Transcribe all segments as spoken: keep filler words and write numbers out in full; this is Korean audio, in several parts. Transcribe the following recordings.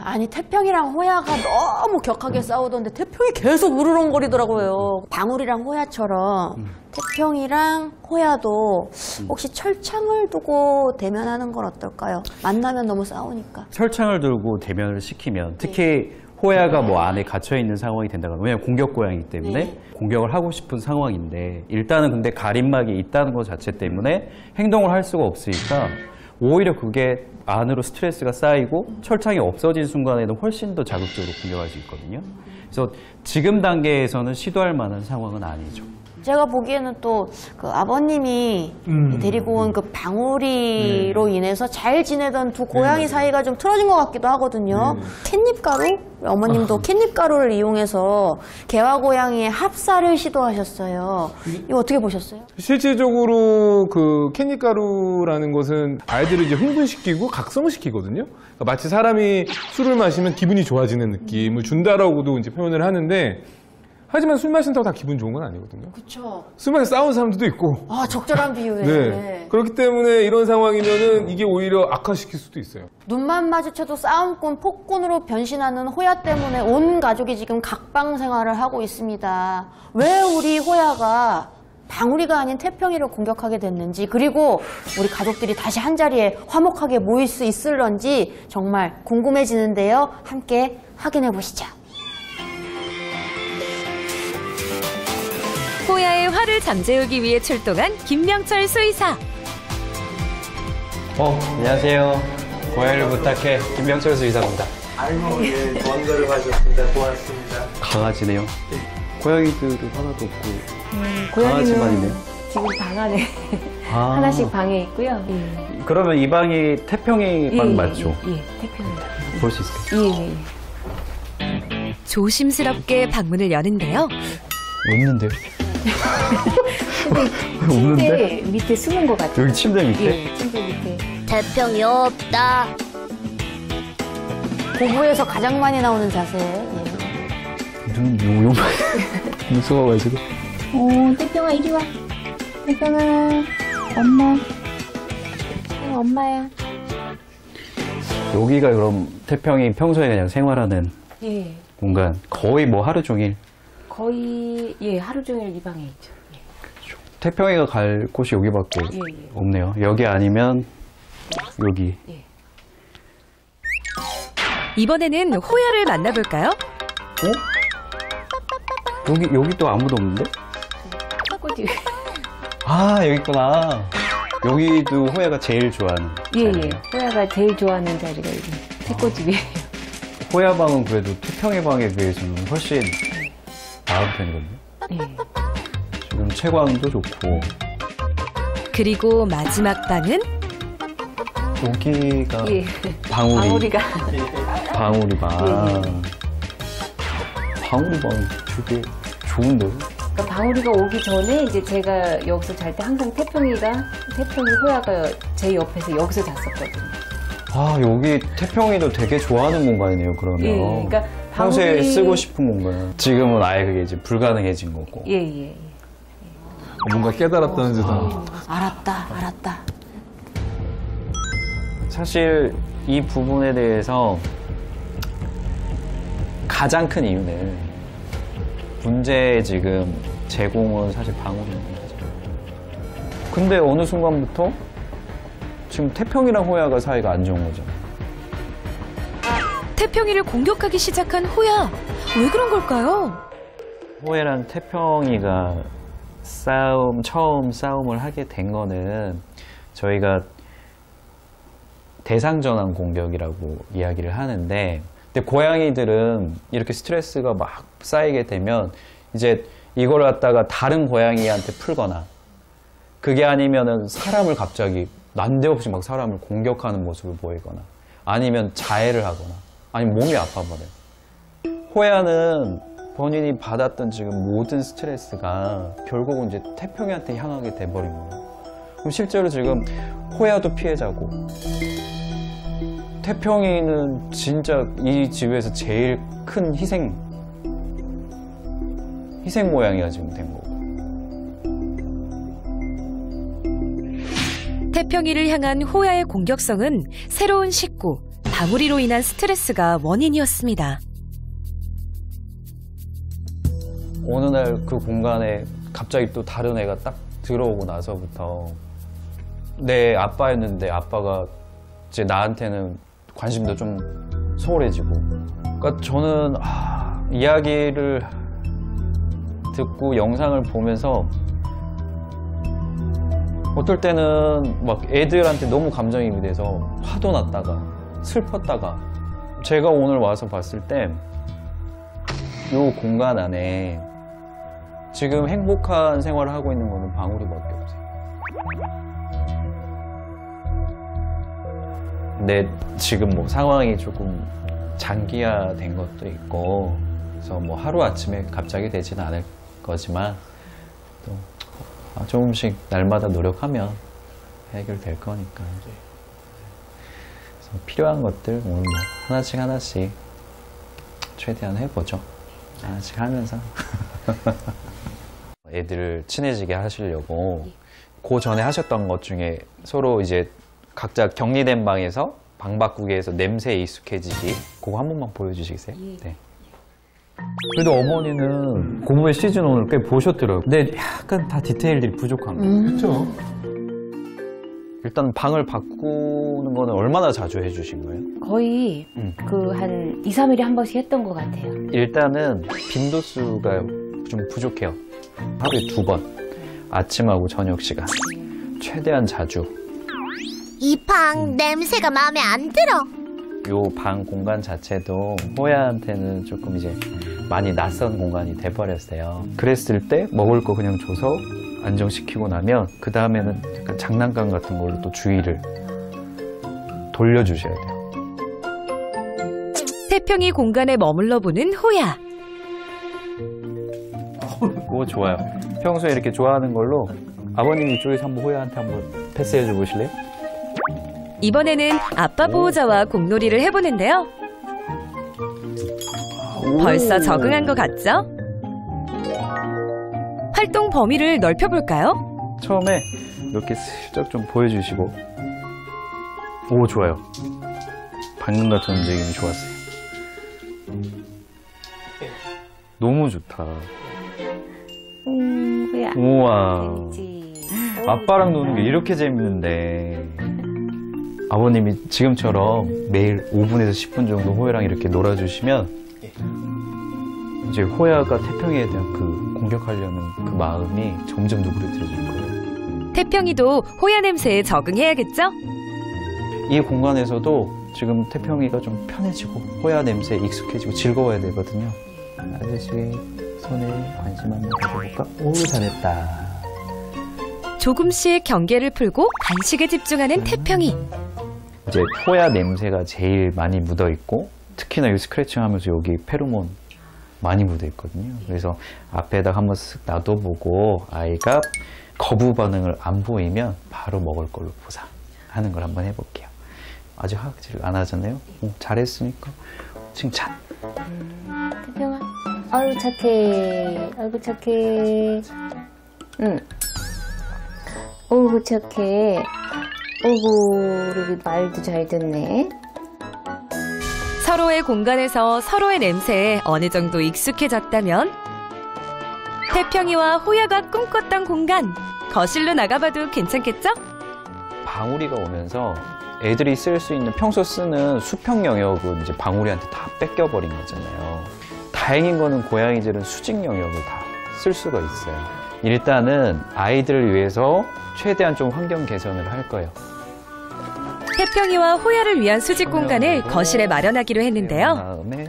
아니 태평이랑 호야가 너무 격하게 싸우던데 태평이 계속 으르렁거리더라고요. 방울이랑 호야처럼 음. 태평이랑 호야도 혹시 철창을 두고 대면하는 건 어떨까요? 만나면 너무 싸우니까. 철창을 두고 대면을 시키면 특히 네. 호야가 뭐 안에 갇혀있는 상황이 된다거나 왜냐면 공격 고양이기 때문에 네. 공격을 하고 싶은 상황인데 일단은 근데 가림막이 있다는 것 자체 때문에 행동을 할 수가 없으니까 오히려 그게 안으로 스트레스가 쌓이고 철창이 없어진 순간에는 훨씬 더 자극적으로 공격할 수 있거든요. 그래서 지금 단계에서는 시도할 만한 상황은 아니죠. 제가 보기에는 또 그 아버님이 음. 데리고 온 그 방울이로 네. 인해서 잘 지내던 두 고양이 네. 사이가 좀 틀어진 것 같기도 하거든요. 네. 캣닙가루? 어머님도 캣닙가루를 이용해서 개와 고양이의 합사를 시도하셨어요. 이거 어떻게 보셨어요? 실질적으로 그 캣닙가루라는 것은 아이들을 이제 흥분시키고 각성시키거든요. 그러니까 마치 사람이 술을 마시면 기분이 좋아지는 느낌을 준다라고도 이제 표현을 하는데 하지만 술 마신다고 다 기분 좋은 건 아니거든요. 그렇죠. 술 마셔서 싸우는 사람들도 있고. 아, 적절한 비유네. 네. 네. 그렇기 때문에 이런 상황이면은 이게 오히려 악화시킬 수도 있어요. 눈만 마주쳐도 싸움꾼, 폭군으로 변신하는 호야 때문에 온 가족이 지금 각방 생활을 하고 있습니다. 왜 우리 호야가 방울이가 아닌 태평이를 공격하게 됐는지, 그리고 우리 가족들이 다시 한자리에 화목하게 모일 수 있을런지 정말 궁금해지는데요. 함께 확인해 보시죠. 호야의 화를 잠재우기 위해 출동한 김명철 수의사. 어, 안녕하세요. 고양이를 부탁해. 김명철 수의사입니다. 아이고, 예, 좋은 거를 하셨습니다. 고맙습니다. 강아지네요. 고양이들은 하나도 없고 음, 강아지만 있네요. 지금 방 안에 아. 하나씩 방에 있고요. 예. 그러면 이 방이 태평이 예, 방 예, 맞죠? 예, 예, 태평입니다. 볼 수 있을까요? 예, 예. 조심스럽게 방문을 여는데요. 없는데요? 침대 밑에 숨은 것 같아요. 여기 침대 밑에? 예, 침대 밑에. 태평이 없다. 고부에서 가장 많이 나오는 자세. 예. 눈 용용 무서워가지고. 오, 태평아 이리 와. 태평아, 엄마. 어, 엄마야. 여기가 그럼 태평이 평소에 그냥 생활하는 예. 공간. 거의 뭐 하루 종일. 거의 예 하루 종일 이 방에 있죠. 예. 그렇죠. 태평이가 갈 곳이 여기밖에 예, 예. 없네요. 여기 아니면 여기. 예. 이번에는 호야를 만나볼까요? 어? 여기 여기 또 아무도 없는데? 꽃이. 아 여기 있구나. 여기도 호야가 제일 좋아하는. 예, 자리예요. 예. 호야가 제일 좋아하는 자리가 여기 새꽃집이에요. 호야 방은 그래도 태평이 방에 비해서는 훨씬 나은 편이거든요. 예. 지금 채광도 좋고. 그리고 마지막 방은 여기가 예. 방울이. 방울이가. 방울이 방. 예, 예. 방울이 방 되게 좋은데요? 그러니까 방울이가 오기 전에 이제 제가 여기서 잘 때 항상 태평이가 태평이 호야가 제 옆에서 여기서 잤었거든요. 아 여기 태평이도 되게 좋아하는 공간이네요. 그러면. 예, 그러니까 평소에 방울이... 쓰고 싶은 공간. 지금은 아예 그게 이제 불가능해진 거고. 예, 예. 예. 뭔가 깨달았다는 듯한. 어, 알았다, 알았다. 사실 이 부분에 대해서 가장 큰 이유는 문제의 지금 제공은 사실 방울입니다. 근데 어느 순간부터 지금 태평이랑 호야가 사이가 안 좋은 거죠. 태평이를 공격하기 시작한 호야. 왜 그런 걸까요? 호야랑 태평이가 싸움, 처음 싸움을 하게 된 거는 저희가 대상전환 공격이라고 이야기를 하는데, 근데 고양이들은 이렇게 스트레스가 막 쌓이게 되면 이제 이걸 갖다가 다른 고양이한테 풀거나, 그게 아니면은 사람을 갑자기 난데없이 막 사람을 공격하는 모습을 보이거나, 아니면 자해를 하거나, 아니면 몸이 아파버려요. 호야는 본인이 받았던 지금 모든 스트레스가 결국은 이제 태평이한테 향하게 돼버린 거예요. 그럼 실제로 지금 호야도 피해자고, 태평이는 진짜 이 집에서 제일 큰 희생, 희생 모양이가 지금 된 거고. 태평이를 향한 호야의 공격성은 새로운 식구, 방울이로 인한 스트레스가 원인이었습니다. 어느 날 그 공간에 갑자기 또 다른 애가 딱 들어오고 나서부터 내 아빠였는데 아빠가 이제 나한테는 관심도 좀 소홀해지고, 그러니까 저는 아, 이야기를 듣고 영상을 보면서 어떨 때는 막 애들한테 너무 감정이입이 돼서 화도 났다가 슬펐다가, 제가 오늘 와서 봤을 때 이 공간 안에 지금 행복한 생활을 하고 있는 거는 방울이밖에 없어요. 근데 지금 뭐 상황이 조금 장기화된 것도 있고, 그래서 뭐 하루아침에 갑자기 되지는 않을 거지만 또 조금씩 날마다 노력하면 해결될 거니까. 그래서 필요한 것들 오늘 뭐 하나씩 하나씩 최대한 해보죠. 하나씩 하면서. 애들 친해지게 하시려고 그 전에 하셨던 것 중에 서로 이제 각자 격리된 방에서 방 바꾸기에서 냄새에 익숙해지기, 그거 한 번만 보여주시겠어요? 네. 그래도 어머니는 고모의 시즌 오늘 꽤 보셨더라고요. 근데 약간 다 디테일들이 부족한 거예요. 그렇죠. 일단 방을 바꾸는 거는 얼마나 자주 해주신 거예요? 거의 음. 그 한 이, 삼 일에 한 번씩 했던 것 같아요. 일단은 빈도수가 좀 부족해요. 하루에 두 번, 아침하고 저녁 시간. 최대한 자주. 이 방 냄새가 마음에 안 들어. 요 방 공간 자체도 호야한테는 조금 이제 많이 낯선 공간이 돼버렸어요. 그랬을 때 먹을 거 그냥 줘서 안정시키고 나면 그 다음에는 약간 장난감 같은 걸로 또 주의를 돌려주셔야 돼요. 태평이 공간에 머물러 보는 호야. 오, 좋아요. 평소에 이렇게 좋아하는 걸로 아버님이 이쪽에서 한번 호야한테 한번 패스해 줘 보실래요? 이번에는 아빠 보호자와 공놀이를 해보는데요. 벌써 적응한 것 같죠? 활동 범위를 넓혀볼까요? 처음에 이렇게 슬쩍 좀 보여주시고. 오, 좋아요. 방금 같은 움직임이 좋았어요. 너무 좋다. 음, 그야. 우와. 재밌지. 아빠랑 노는 게 이렇게 재밌는데. 아버님이 지금처럼 매일 오 분에서 십 분 정도 호야랑 이렇게 놀아주시면 이제 호야가 태평이에 대한 그 공격하려는 그 마음이 점점 누그러뜨려질 거예요. 태평이도 호야 냄새에 적응해야겠죠? 이 공간에서도 지금 태평이가 좀 편해지고 호야 냄새에 익숙해지고 즐거워야 되거든요. 아저씨 손에 관심 한번 가져볼까? 오, 잘했다. 조금씩 경계를 풀고 간식에 집중하는 태평이. 이제 호야 냄새가 제일 많이 묻어 있고, 특히나 이 스크래칭 하면서 여기 페로몬 많이 묻어 있거든요. 그래서 앞에다 한번 쓱 놔둬보고 아이가 거부 반응을 안 보이면 바로 먹을 걸로 보상하는 걸 한번 해볼게요. 아직 하악질 안 하잖아요. 오, 잘했으니까 칭찬. 태평아, 아유 착해, 아이고 착해. 응. 어이구 착해. 어이구 우리 말도 잘 듣네. 서로의 공간에서 서로의 냄새에 어느 정도 익숙해졌다면 태평이와 호야가 꿈꿨던 공간, 거실로 나가봐도 괜찮겠죠? 방울이가 오면서 애들이 쓸 수 있는, 평소 쓰는 수평 영역을 이제 방울이한테 다 뺏겨버린 거잖아요. 다행인 거는 고양이들은 수직 영역을 다 쓸 수가 있어요. 일단은 아이들을 위해서 최대한 좀 환경 개선을 할 거예요. 태평이와 호야를 위한 수직 공간을 거실에 마련하기로 했는데요. 다음에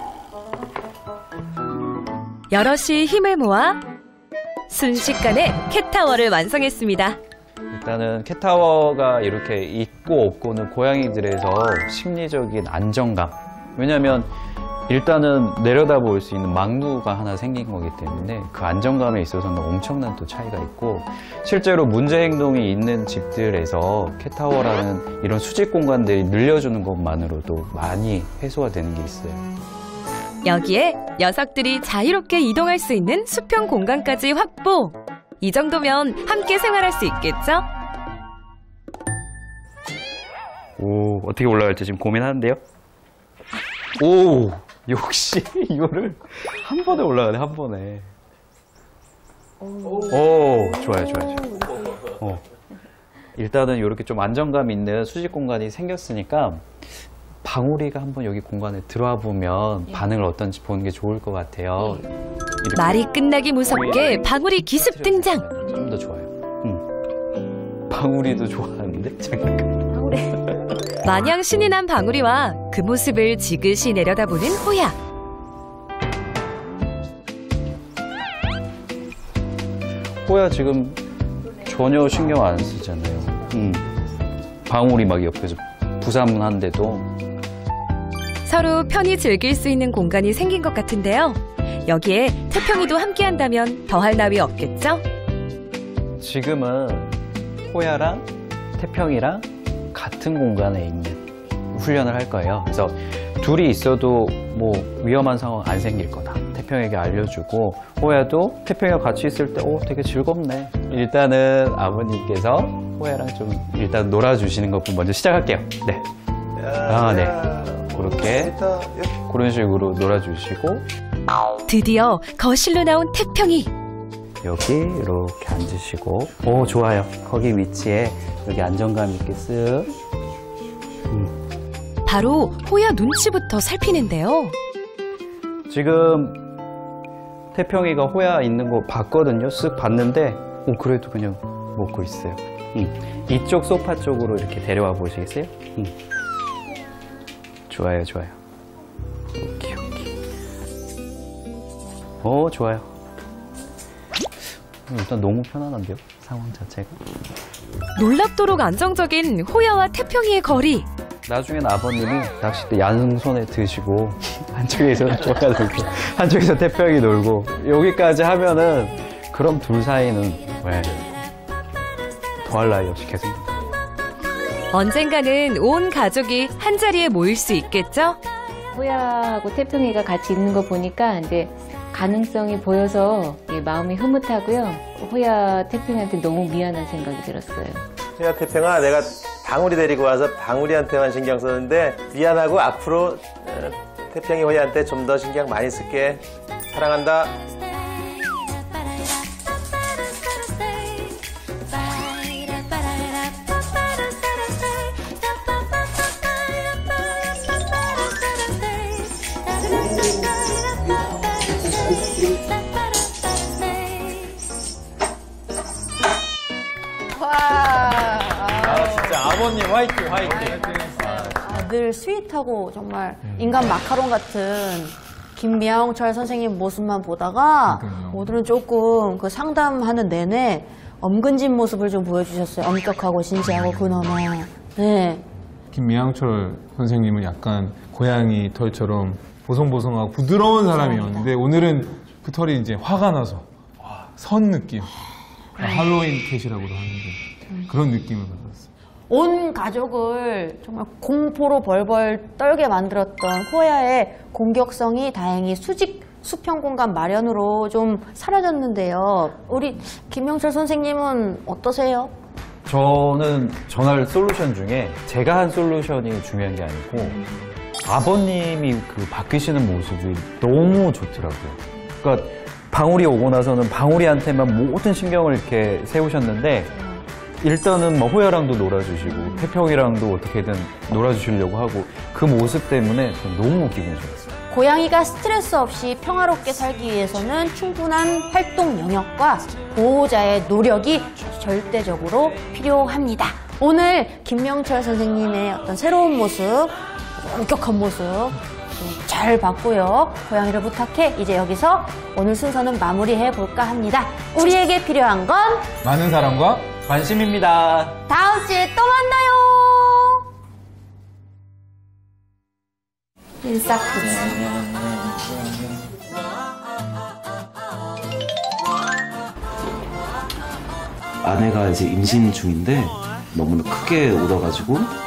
여럿이 힘을 모아 순식간에 캣타워를 완성했습니다. 일단은 캣타워가 이렇게 있고 없고는 고양이들에서 심리적인 안정감, 왜냐면 일단은 내려다볼 수 있는 망루가 하나 생긴 거기 때문에 그 안정감에 있어서는 엄청난 또 차이가 있고, 실제로 문제 행동이 있는 집들에서 캣타워라는 이런 수직 공간들이 늘려주는 것만으로도 많이 해소가 되는 게 있어요. 여기에 녀석들이 자유롭게 이동할 수 있는 수평 공간까지 확보. 이 정도면 함께 생활할 수 있겠죠? 오, 어떻게 올라갈지 지금 고민하는데요? 오, 역시 이거를 한 번에 올라가네, 한 번에. 오, 좋아요, 좋아요, 좋아요. 어. 일단은 이렇게 좀 안정감 있는 수직 공간이 생겼으니까 방울이가 한번 여기 공간에 들어와 보면 반응을 어떤지 보는 게 좋을 것 같아요. 이렇게 말이 끝나기 무섭게 방울이 기습 등장. 좀 더 좋아요. 음. 방울이도 좋아하는데 잠깐. 마냥 신이 난 방울이와 그 모습을 지그시 내려다보는 호야. 호야 지금 전혀 신경 안 쓰잖아요. 음. 방울이 막 옆에서 부사문한데도. 서로 편히 즐길 수 있는 공간이 생긴 것 같은데요. 여기에 태평이도 함께한다면 더할 나위 없겠죠? 지금은 호야랑 태평이랑 같은 공간에 있는 훈련을 할 거예요. 그래서 둘이 있어도 뭐 위험한 상황 안 생길 거다. 태평이에게 알려주고 호야도 태평이가 같이 있을 때 오, 되게 즐겁네. 일단은 아버님께서 호야랑 좀 일단 놀아주시는 것부터 먼저 시작할게요. 네. 아, 네. 그렇게 그런 식으로 놀아주시고 드디어 거실로 나온 태평이. 여기 이렇게 앉으시고 오 좋아요. 거기 위치에 여기 안정감 있게 쓱. 음. 바로 호야 눈치부터 살피는데요. 지금 태평이가 호야 있는 거 봤거든요. 쓱 봤는데 오 그래도 그냥 먹고 있어요. 음. 이쪽 소파 쪽으로 이렇게 데려와 보시겠어요? 음. 좋아요, 좋아요. 오케이, 오케이. 오, 좋아요. 일단 너무 편안한데요? 상황 자체가. 놀랍도록 안정적인 호야와 태평이의 거리. 나중엔 아버님이 낚싯대 양손에 드시고 한쪽에서 호야 놀고 한쪽에서 태평이 놀고 여기까지 하면은 그럼 둘 사이는 왜 더할 나위 없이 계속. 언젠가는 온 가족이 한자리에 모일 수 있겠죠? 호야하고 태평이가 같이 있는 거 보니까 이제 가능성이 보여서 마음이 흐뭇하고요. 호야 태평이한테 너무 미안한 생각이 들었어요. 야, 태평아, 내가 방울이 데리고 와서 방울이한테만 신경 썼는데 미안하고 앞으로 어, 태평이 호야한테 좀 더 신경 많이 쓸게. 사랑한다. 아버님 화이팅 화이팅. 아, 늘 스윗하고 정말 인간 마카롱 같은 김미아홍철 선생님 모습만 보다가 오늘은 조금 그 상담하는 내내 엄근진 모습을 좀 보여주셨어요. 엄격하고 진지하고 근엄한. 네. 김미향철 선생님은 약간 고양이 털처럼 보송보송하고 부드러운 사람이었는데 오늘은 그 털이 이제 화가 나서 선 느낌. 할로윈 캣이라고도 하는데 그런 느낌을 받았어요. 온 가족을 정말 공포로 벌벌 떨게 만들었던 호야의 공격성이 다행히 수직 수평 공간 마련으로 좀 사라졌는데요. 우리 김명철 선생님은 어떠세요? 저는 전할 솔루션 중에 제가 한 솔루션이 중요한 게 아니고 아버님이 그 바뀌시는 모습이 너무 좋더라고요. 그러니까 방울이 오고 나서는 방울이한테만 모든 신경을 이렇게 세우셨는데 일단은 뭐 호야랑도 놀아주시고 태평이랑도 어떻게든 놀아주시려고 하고 그 모습 때문에 전 너무 기분이 좋았어요. 고양이가 스트레스 없이 평화롭게 살기 위해서는 충분한 활동 영역과 보호자의 노력이 절대적으로 필요합니다. 오늘 김명철 선생님의 어떤 새로운 모습, 엄격한 모습 잘 봤고요. 고양이를 부탁해 이제 여기서 오늘 순서는 마무리해 볼까 합니다. 우리에게 필요한 건 많은 사랑과 관심입니다. 다음 주에 또 만나요. 인싸크지. 아내가 이제 임신 중인데 너무나 크게 울어가지고